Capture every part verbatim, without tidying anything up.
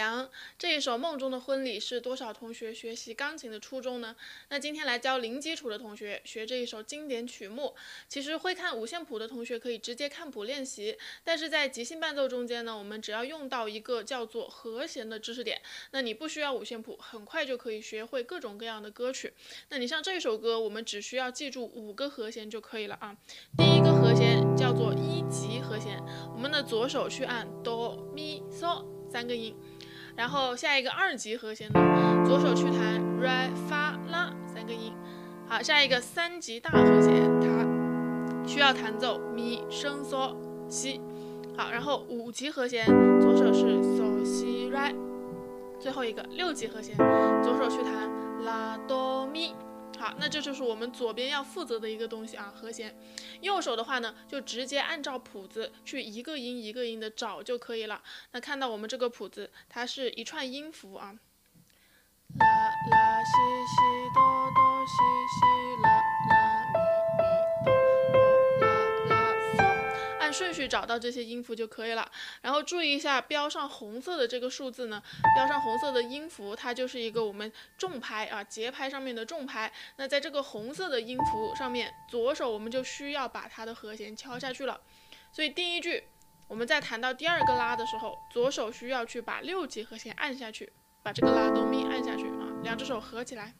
凉。这一首《梦中的婚礼》是多少同学学习钢琴的初衷呢？那今天来教零基础的同学学这一首经典曲目。其实会看五线谱的同学可以直接看谱练习，但是在即兴伴奏中间呢，我们只要用到一个叫做和弦的知识点，那你不需要五线谱，很快就可以学会各种各样的歌曲。那你像这首歌，我们只需要记住五个和弦就可以了啊。第一个和弦叫做一级和弦，我们的左手去按哆咪嗦三个音，然后下一个二级和弦呢，左手去弹 re fa la 三个音。好，下一个三级大和弦，它需要弹奏咪升嗦西。好，然后五级和弦，左手是嗦西 re。最后一个六级和弦，左手去弹拉哆咪。好，那这就是我们左边要负责的一个东西啊，和弦。右手的话呢，就直接按照谱子去一个音一个音的找就可以了。那看到我们这个谱子，它是一串音符啊，啦啦西西哆哆西西啦啦咪咪哆哆啦啦嗦，按顺序找到这些音符就可以了。然后注意一下标上红色的这个数字呢，标上红色的音符，它就是一个我们重拍啊节拍上面的重拍。那在这个红色的音符上面，左手我们就需要把它的和弦敲下去了。所以第一句我们在弹到第二个拉的时候，左手需要去把六级和弦按下去，把这个拉哆咪按下去啊，两只手合起来。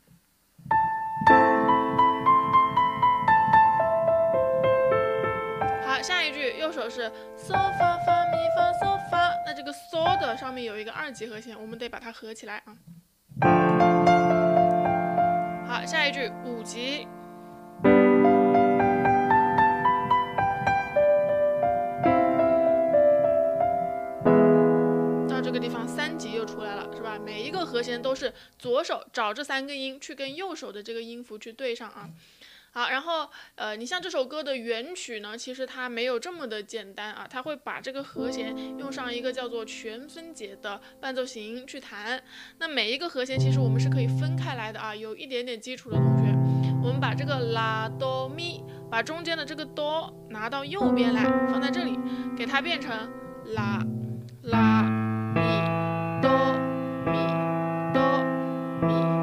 好，下一句右手是嗦发发咪发嗦发，那这个嗦的上面有一个二级和弦，我们得把它合起来啊。好，下一句五级。到这个地方三级又出来了，是吧？每一个和弦都是左手找这三个音去跟右手的这个音符去对上啊。好，然后呃，你像这首歌的原曲呢，其实它没有这么的简单啊，它会把这个和弦用上一个叫做全分解的伴奏型去弹。那每一个和弦其实我们是可以分开来的啊，有一点点基础的同学，我们把这个拉哆咪，把中间的这个哆拿到右边来，放在这里，给它变成拉拉咪哆咪哆咪。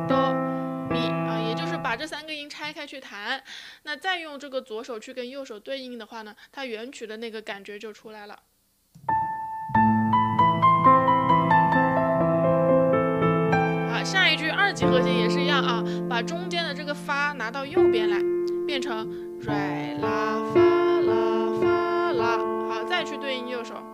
把这三个音拆开去弹，那再用这个左手去跟右手对应的话呢，它原曲的那个感觉就出来了。好，下一句二级和弦也是一样啊，把中间的这个发拿到右边来，变成 re 啦发啦发啦。好，再去对应右手。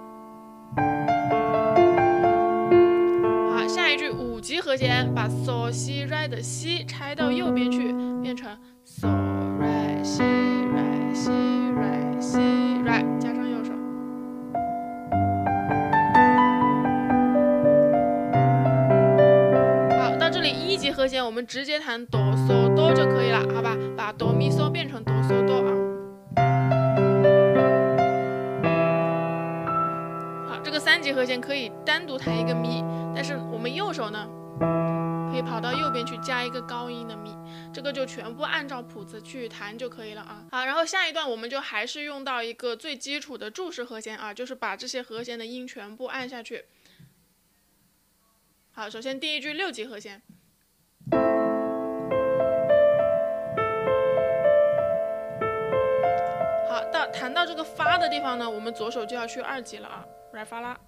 好，下一句五级和弦，把嗦西 re 的西拆到右边去，变成嗦 re 西 re 西 re 西 re， 加上右手。好，到这里一级和弦我们直接弹哆嗦哆就可以了，好吧？把哆咪嗦变成哆嗦哆啊。好，这个三级和弦可以单独弹一个咪，但是我们右手呢，可以跑到右边去加一个高音的咪，这个就全部按照谱子去弹就可以了啊。好，然后下一段我们就还是用到一个最基础的注释和弦啊，就是把这些和弦的音全部按下去。好，首先第一句六级和弦。好，到弹到这个发的地方呢，我们左手就要去二级了啊 ，re 发拉。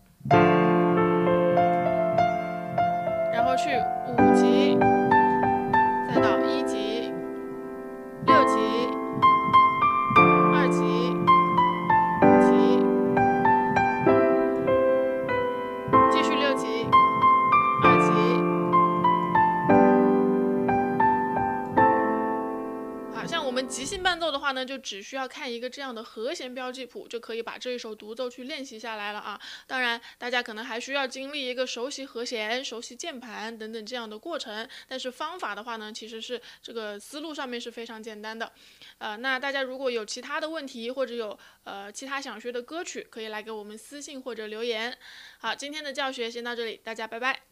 然后去五级，再到一级、六级、二级、五级，继续六级、二级。好，像我们即兴伴奏的话呢，就只需要看一个这样的和弦标记谱，就可以把这一首独奏去练习下来了啊。当然，大家可能还需要经历一个熟悉和弦、熟悉键盘等等这样的过程。但是方法的话呢，其实是这个思路上面是非常简单的。呃，那大家如果有其他的问题，或者有呃其他想学的歌曲，可以来给我们私信或者留言。好，今天的教学先到这里，大家拜拜。